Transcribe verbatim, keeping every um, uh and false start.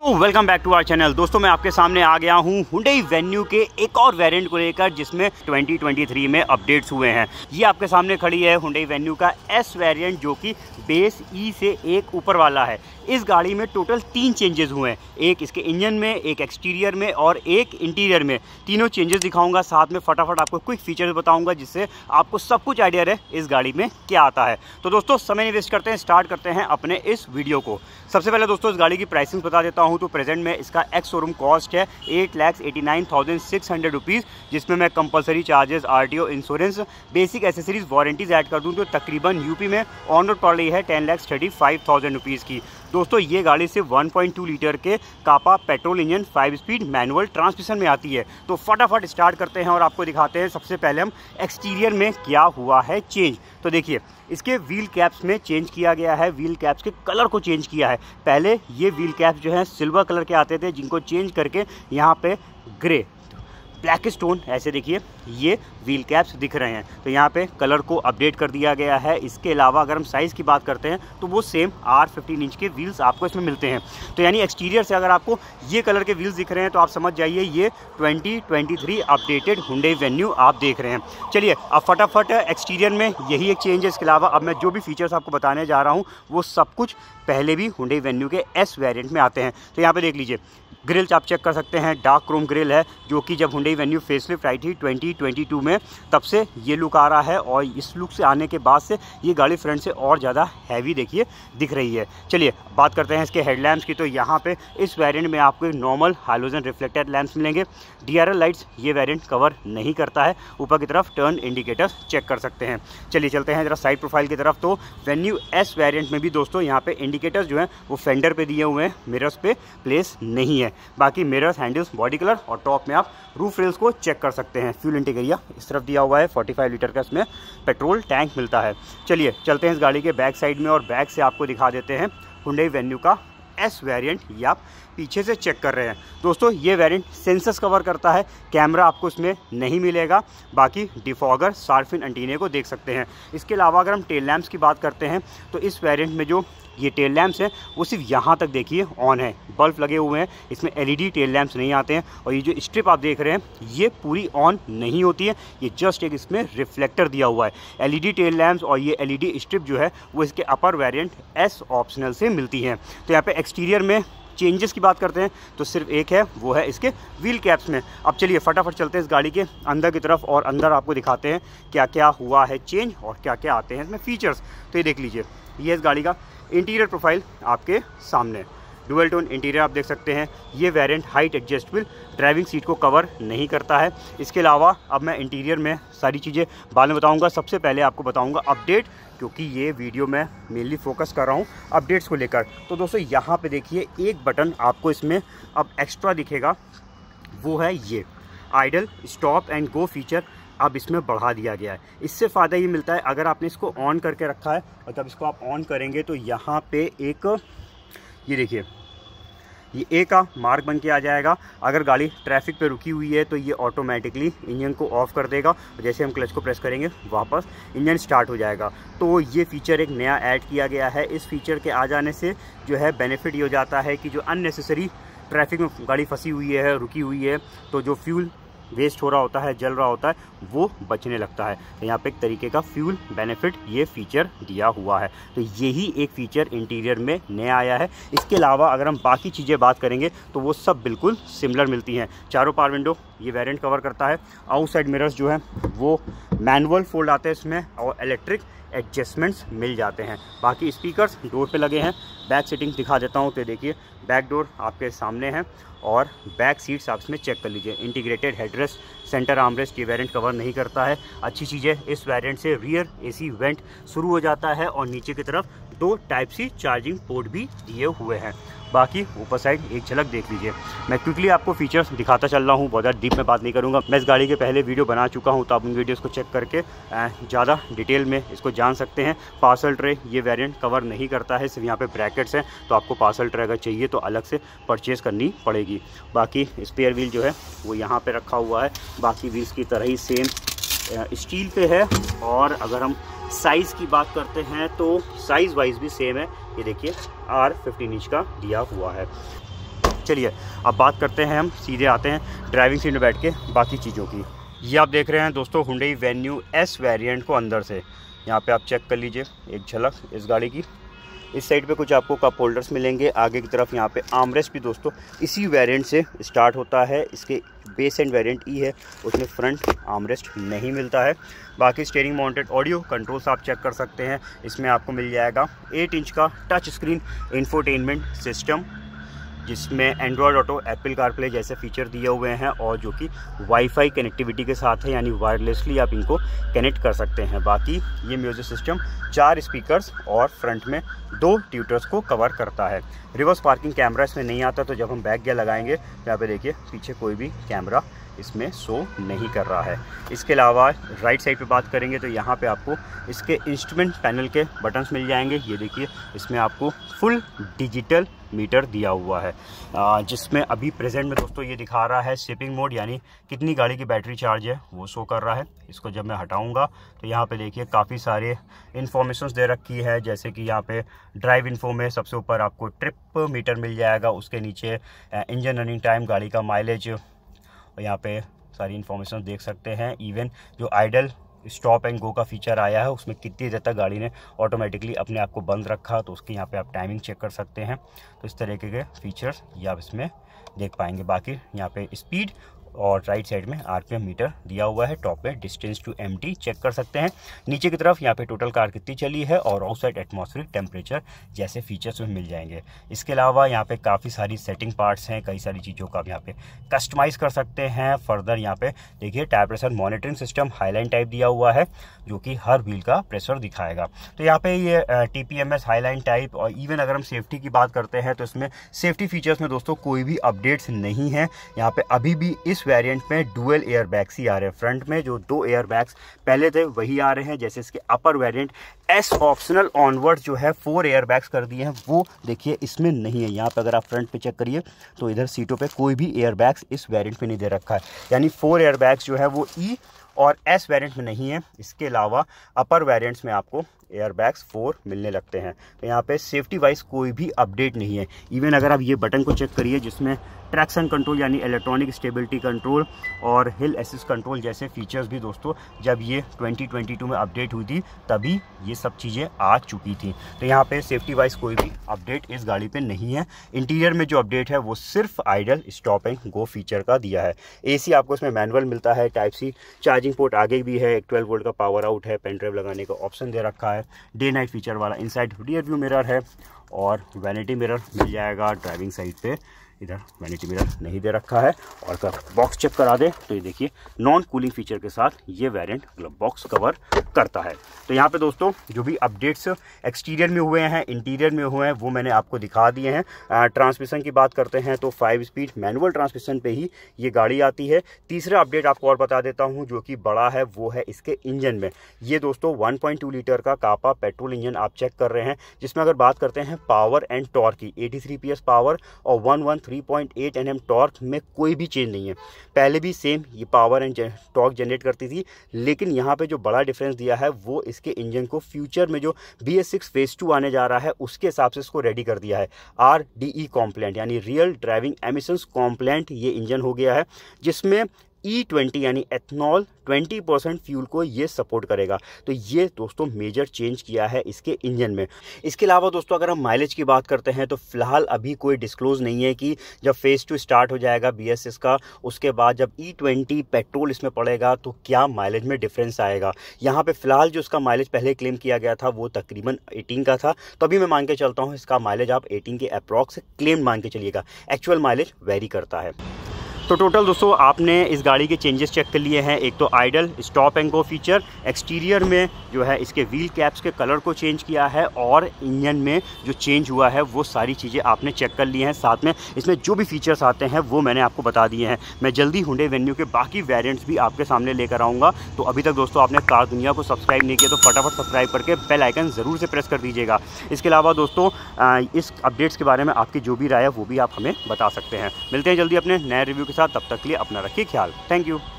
Welcome back to our channel. दोस्तों मैं आपके सामने आ गया हूँ हुंडई वेन्यू के एक और वेरिएंट को लेकर जिसमें ट्वेंटी ट्वेंटी थ्री में अपडेट्स हुए हैं। ये आपके सामने खड़ी है हुंडई वेन्यू का एस वेरिएंट जो कि बेस ई से एक ऊपर वाला है। इस गाड़ी में टोटल तीन चेंजेस हुए हैं, एक इसके इंजन में, एक एक्सटीरियर में और एक इंटीरियर में। तीनों चेंजेस दिखाऊंगा, साथ में फटाफट आपको क्विक फीचर्स बताऊंगा जिससे आपको सब कुछ आइडिया रहे इस गाड़ी में क्या आता है। तो दोस्तों समय नहीं वेस्ट करते हैं, स्टार्ट करते हैं अपने इस वीडियो को। सबसे पहले दोस्तों इस गाड़ी की प्राइसिंग बता देता हूं तो प्रेजेंट में इसका एक्स शोरूम कॉस्ट है at lakhs eighty nine thousand six hundred rupees, जिसमें मैं compulsory charges, RTO, insurance, basic accessories, warranties add कर दूं तो तकरीबन यूपी में ऑन रोड पड़ रही है ten lakhs thirty five thousand rupees की। दोस्तों ये गाड़ी सिर्फ वन पॉइंट टू लीटर के Kappa petrol engine five speed manual transmission में आती है। तो फटाफट स्टार्ट करते हैं और आपको दिखाते हैं सबसे पहले हम एक्सटीरियर में क्या हुआ है चेंज। तो देखिए इसके व्हील कैप्स में चेंज किया गया है, व्हील कैप्स के कलर को चेंज किया है। पहले ये व्हील कैप्स जो है सिल्वर कलर के आते थे, जिनको चेंज करके यहाँ पे ग्रे ब्लैक स्टोन ऐसे देखिए ये व्हील कैप्स दिख रहे हैं। तो यहाँ पे कलर को अपडेट कर दिया गया है। इसके अलावा अगर हम साइज़ की बात करते हैं तो वो सेम आर फिफ्टीन इंच के व्हील्स आपको इसमें मिलते हैं। तो यानी एक्सटीरियर से अगर आपको ये कलर के व्हील्स दिख रहे हैं तो आप समझ जाइए ये twenty twenty three updated Hyundai Venue आप देख रहे हैं। चलिए अब फटाफट एक्सटीरियर में यही एक चेंज है। इसके अलावा अब मैं जो भी फीचर्स आपको बताने जा रहा हूँ वो सब कुछ पहले भी हुंडई वेन्यू के एस वेरिएंट में आते हैं। तो यहाँ पे देख लीजिए ग्रिल्स आप चेक कर सकते हैं, डार्क क्रोम ग्रिल है जो कि जब हुंडई वेन्यू फेसलिफ्ट आई थी ट्वेंटी ट्वेंटी टू में तब से ये लुक आ रहा है और इस लुक से आने के बाद से ये गाड़ी फ्रंट से और ज़्यादा हैवी देखिए दिख रही है। चलिए बात करते हैं इसके हेडलैम्प्स की। तो यहाँ पे इस वेरिएंट में आपको नॉर्मल हाइलोजन रिफ्लेक्टेड लैंप्स मिलेंगे। डीआरएल लाइट्स ये वेरिएंट कवर नहीं करता है। ऊपर की तरफ टर्न इंडिकेटर्स चेक कर सकते हैं। चलिए चलते हैं जरा साइड प्रोफाइल की तरफ। तो वेन्यू एस वेरिएंट में भी दोस्तों यहाँ पे इंडिकेटर्स जो हैं वो फेंडर पे दिए हुए हैं, मिरर्स पे प्लेस नहीं है। बाकी मिरर्स, हैंडल्स, बॉडी कलर और टॉप में आप रूफ रेल्स को चेक कर सकते हैं। फ्यूल इंटीरियर इस तरफ दिया हुआ है, फोर्टी फाइव लीटर का इसमें पेट्रोल टैंक मिलता है। चलिए चलते हैं इस गाड़ी के बैक साइड में और बैक से आपको दिखा देते हैं हुंडई वेन्यू का एस वेरिएंट। ये आप पीछे से चेक कर रहे हैं दोस्तों, ये वेरिएंट सेंसर्स कवर करता है, कैमरा आपको इसमें नहीं मिलेगा। बाकी डिफॉगर, शार्प इन एंटीने को देख सकते हैं। इसके अलावा अगर हम टेल लैंप्स की बात करते हैं तो इस वेरिएंट में जो ये टेल लैंप्स हैं वो सिर्फ यहाँ तक देखिए ऑन है, बल्ब लगे हुए हैं, इसमें एलईडी टेल लैंप्स नहीं आते हैं। और ये जो स्ट्रिप आप देख रहे हैं ये पूरी ऑन नहीं होती है, ये जस्ट एक इसमें रिफ्लेक्टर दिया हुआ है। एलईडी टेल लैंप्स और ये एलईडी स्ट्रिप जो है वो इसके अपर वेरिएंट एस ऑप्शनल से मिलती हैं। तो यहाँ पे एक्सटीरियर में चेंजेस की बात करते हैं तो सिर्फ एक है, वो है इसके व्हील कैप्स में। अब चलिए फटाफट चलते हैं इस गाड़ी के अंदर की तरफ और अंदर आपको दिखाते हैं क्या क्या हुआ है चेंज और क्या क्या आते हैं इसमें फीचर्स। तो ये देख लीजिए ये इस गाड़ी का इंटीरियर प्रोफाइल आपके सामने, डुअल टोन इंटीरियर आप देख सकते हैं। ये variant height adjustable driving seat को कवर नहीं करता है। इसके अलावा अब मैं इंटीरियर में सारी चीज़ें बाद में बताऊंगा। सबसे पहले आपको बताऊंगा अपडेट, क्योंकि ये वीडियो मैं मेनली फोकस कर रहा हूँ अपडेट्स को लेकर। तो दोस्तों यहाँ पे देखिए एक बटन आपको इसमें अब एक्स्ट्रा दिखेगा, वो है ये idle stop and go feature अब इसमें बढ़ा दिया गया है। इससे फ़ायदा ये मिलता है अगर आपने इसको ऑन करके रखा है और जब इसको आप ऑन करेंगे तो यहाँ पे एक ये देखिए ये ए का मार्क बन के आ जाएगा। अगर गाड़ी ट्रैफिक पे रुकी हुई है तो ये ऑटोमेटिकली इंजन को ऑफ कर देगा और जैसे हम क्लच को प्रेस करेंगे वापस इंजन स्टार्ट हो जाएगा। तो ये फीचर एक नया ऐड किया गया है। इस फीचर के आ जाने से जो है बेनिफिट ये हो जाता है कि जो अननेसेसरी ट्रैफिक में गाड़ी फंसी हुई है, रुकी हुई है, तो जो फ्यूल वेस्ट हो रहा होता है, जल रहा होता है, वो बचने लगता है। तो यहाँ पे एक तरीके का फ्यूल बेनिफिट ये फीचर दिया हुआ है। तो यही एक फीचर इंटीरियर में नया आया है। इसके अलावा अगर हम बाकी चीज़ें बात करेंगे तो वो सब बिल्कुल सिमिलर मिलती हैं। चारों पावर विंडो ये वेरिएंट कवर करता है। आउटसाइड मिरर्स जो है वो मैनुअल फोल्ड आते हैं इसमें और इलेक्ट्रिक एडजस्टमेंट्स मिल जाते हैं। बाकी स्पीकर्स डोर पे लगे हैं। बैक सीटिंग दिखा देता हूँ तो देखिए बैक डोर आपके सामने है और बैक सीट्स आप इसमें चेक कर लीजिए। इंटीग्रेटेड हेडरेस्ट, सेंटर आर्मरेस्ट ये वेरिएंट कवर नहीं करता है। अच्छी चीज़ है इस वेरिएंट से रियर एसी वेंट शुरू हो जाता है और नीचे की तरफ दो टाइप सी चार्जिंग पोर्ट भी दिए हुए हैं। बाकी ऊपर साइड एक झलक देख लीजिए। मैं क्विकली आपको फीचर्स दिखाता चल रहा हूँ, बहुत ज़्यादा डीप में बात नहीं करूँगा। मैं इस गाड़ी के पहले वीडियो बना चुका हूँ तो आप उन वीडियोस को चेक करके ज़्यादा डिटेल में इसको जान सकते हैं। पार्सल ट्रे ये वेरिएंट कवर नहीं करता है, सिर्फ यहाँ पे ब्रैकेट्स हैं, तो आपको पार्सल ट्रे अगर चाहिए तो अलग से परचेज़ करनी पड़ेगी। बाकी स्पेयर व्हील जो है वो यहाँ पर रखा हुआ है, बाकी व्हील्स की तरह ही सेम स्टील पे है। और अगर हम साइज़ की बात करते हैं तो साइज़ वाइज भी सेम है। ये देखिए आर फिफ्टीन इंच का दिया हुआ है। चलिए अब बात करते हैं, हम सीधे आते हैं ड्राइविंग सीट में बैठ के बाकी चीज़ों की। ये आप देख रहे हैं दोस्तों हुंडई वेन्यू एस वेरिएंट को अंदर से, यहाँ पे आप चेक कर लीजिए एक झलक इस गाड़ी की। इस साइड पे कुछ आपको कप होल्डर्स मिलेंगे, आगे की तरफ यहाँ पे आर्मरेस्ट भी दोस्तों इसी वेरिएंट से स्टार्ट होता है। इसके बेस एंड वेरिएंट ई है, उसमें फ्रंट आर्मरेस्ट नहीं मिलता है। बाकी स्टीयरिंग माउंटेड ऑडियो कंट्रोल्स आप चेक कर सकते हैं। इसमें आपको मिल जाएगा एट इंच का टच स्क्रीन इंफोटेनमेंट सिस्टम, जिसमें एंड्रॉयड ऑटो, एप्पल कारप्ले जैसे फीचर दिए हुए हैं और जो कि वाईफाई कनेक्टिविटी के साथ है, यानी वायरलेसली आप इनको कनेक्ट कर सकते हैं। बाकी ये म्यूजिक सिस्टम चार स्पीकर्स और फ्रंट में दो ट्यूटर्स को कवर करता है। रिवर्स पार्किंग कैमरा इसमें नहीं आता, तो जब हम बैक गियर लगाएंगे तो यहाँ पे देखिए पीछे कोई भी कैमरा इसमें शो नहीं कर रहा है। इसके अलावा राइट साइड पे बात करेंगे तो यहाँ पे आपको इसके इंस्ट्रूमेंट पैनल के बटन्स मिल जाएंगे। ये देखिए इसमें आपको फुल डिजिटल मीटर दिया हुआ है, जिसमें अभी प्रेजेंट में दोस्तों ये दिखा रहा है शिपिंग मोड, यानी कितनी गाड़ी की बैटरी चार्ज है वो शो कर रहा है। इसको जब मैं हटाऊंगा तो यहाँ पे देखिए काफ़ी सारे इन्फॉर्मेशंस दे रखी है, जैसे कि यहाँ पे ड्राइव इन्फो में सबसे ऊपर आपको ट्रिप मीटर मिल जाएगा, उसके नीचे इंजन रनिंग टाइम, गाड़ी का माइलेज, और यहाँ पे सारी इन्फॉर्मेशन देख सकते हैं। इवन जो आइडल स्टॉप एंड गो का फीचर आया है उसमें कितनी देर तक गाड़ी ने ऑटोमेटिकली अपने आप को बंद रखा, तो उसकी यहाँ पे आप टाइमिंग चेक कर सकते हैं। तो इस तरीके के फीचर्स ये आप इसमें देख पाएंगे। बाकी यहाँ पे स्पीड और राइट साइड में आरपीएम मीटर दिया हुआ है। टॉप पे डिस्टेंस टू एम्प्टी चेक कर सकते हैं। नीचे की तरफ यहाँ पे टोटल कार कितनी चली है और आउटसाइड एटमॉस्फेरिक टेम्परेचर जैसे फीचर्स में मिल जाएंगे। इसके अलावा यहाँ पे काफ़ी सारी सेटिंग पार्ट्स हैं, कई सारी चीज़ों का आप यहाँ पे कस्टमाइज़ कर सकते हैं। फर्दर यहाँ पे देखिए tyre pressure monitoring system highline type दिया हुआ है, जो कि हर व्हील का प्रेशर दिखाएगा। तो यहाँ पे ये T P M S highline type, और इवन अगर हम सेफ्टी की बात करते हैं तो इसमें सेफ्टी फीचर्स में दोस्तों कोई भी अपडेट्स नहीं है। यहाँ पे अभी भी इस वेरिएंट में डुअल एयर बैग्स ही आ रहे हैं। फ्रंट में जो दो एयर बैग्स पहले थे वही आ रहे हैं, जैसे इसके upper variant S optional onward जो है फोर एयर बैग्स कर दिए हैं, वो देखिए इसमें नहीं है। यहाँ पे अगर आप फ्रंट पे चेक करिए तो इधर सीटों पे कोई भी एयर बैग्स इस वेरिएंट में नहीं दे रखा है, यानी फोर एयर बैग्स जो है वो ई और एस वेरिएंट में नहीं है। इसके अलावा अपर वेरिएंट्स में आपको एयर बैग्स फोर मिलने लगते हैं। तो यहाँ पे सेफ्टी वाइज कोई भी अपडेट नहीं है। इवन अगर आप ये बटन को चेक करिए जिसमें ट्रैक्शन कंट्रोल यानी इलेक्ट्रॉनिक स्टेबिलिटी कंट्रोल और हिल असिस्ट कंट्रोल जैसे फीचर्स भी दोस्तों जब ये ट्वेंटी ट्वेंटी टू में अपडेट हुई थी तभी ये सब चीज़ें आ चुकी थी। तो यहाँ पे सेफ्टी वाइज कोई भी अपडेट इस गाड़ी पे नहीं है। इंटीरियर में जो अपडेट है वो सिर्फ idle stop and go feature का दिया है। एसी आपको इसमें मैनुअल मिलता है, टाइप सी चार्जिंग पोर्ट आगे भी है, एक ट्वेल्व वोल्ट का पावर आउट है, पेन ड्राइव लगाने का ऑप्शन दे रखा है, डे नाइट फीचर वाला इनसाइड रियर व्यू मिरर है और वैनिटी मिरर मिल जाएगा। ड्राइविंग साइड पे इधर वैनिटी मिरर नहीं दे रखा है। और अगर बॉक्स चेक करा दे तो ये देखिए नॉन कूलिंग फीचर के साथ ये वेरिएंट ग्लव बॉक्स कवर करता है। तो यहाँ पे दोस्तों जो भी अपडेट्स एक्सटीरियर में हुए हैं, इंटीरियर में हुए हैं, वो मैंने आपको दिखा दिए हैं। ट्रांसमिशन की बात करते हैं तो फाइव स्पीड मैनुअल ट्रांसमिशन पे ही ये गाड़ी आती है। तीसरा अपडेट आपको और बता देता हूँ जो कि बड़ा है, वो है इसके इंजन में। ये दोस्तों वन पॉइंट टू लीटर का कापा पेट्रोल इंजन आप चेक कर रहे हैं, जिसमें अगर बात करते हैं पावर एंड टॉर्क की, eighty three P S power और one one three point eight N M torque में कोई भी चेंज नहीं है। पहले भी सेम ये पावर एंड टॉर्क जनरेट करती थी, लेकिन यहाँ पे जो बड़ा डिफरेंस दिया है वो इसके इंजन को फ्यूचर में जो B S six phase two आने जा रहा है उसके हिसाब से इसको रेडी कर दिया है। आर डी ई कॉम्प्लेंट यानी रियल ड्राइविंग एमिशंस कॉम्प्लेंट ये इंजन हो गया है, जिसमें ई ट्वेंटी यानी एथनॉल ट्वेंटी परसेंट फ्यूल को ये सपोर्ट करेगा। तो ये दोस्तों मेजर चेंज किया है इसके इंजन में। इसके अलावा दोस्तों अगर हम माइलेज की बात करते हैं तो फिलहाल अभी कोई डिस्क्लोज नहीं है कि जब फेज टू स्टार्ट हो जाएगा बी एस सिक्स का, उसके बाद जब ई ट्वेंटी पेट्रोल इसमें पड़ेगा तो क्या माइलेज में डिफरेंस आएगा। यहाँ पे फिलहाल जो इसका माइलेज पहले क्लेम किया गया था वो तकरीबन एटीन का था, तो अभी मैं मान के चलता हूँ इसका माइलेज आप एटीन के अप्रॉक्स क्लेम मान के चलिएगा। एक्चुअल माइलेज वेरी करता है। तो टोटल दोस्तों आपने इस गाड़ी के चेंजेस चेक कर लिए हैं। एक तो idle stop and go feature, exterior में जो है इसके व्हील कैप्स के कलर को चेंज किया है और इंजन में जो चेंज हुआ है वो सारी चीज़ें आपने चेक कर ली हैं। साथ में इसमें जो भी फीचर्स आते हैं वो मैंने आपको बता दिए हैं। मैं जल्दी हुंडई वेन्यू के बाकी वेरिएंट्स भी आपके सामने लेकर आऊँगा। तो अभी तक दोस्तों आपने कार दुनिया को सब्सक्राइब नहीं किया तो फटाफट सब्सक्राइब करके बेल आइकन ज़रूर से प्रेस कर दीजिएगा। इसके अलावा दोस्तों इस अपडेट्स के बारे में आपकी जो भी राय है वो भी आप हमें बता सकते हैं। मिलते हैं जल्दी अपने नए रिव्यू के साथ, तब तक के लिए अपना रखिए ख्याल। Thank you.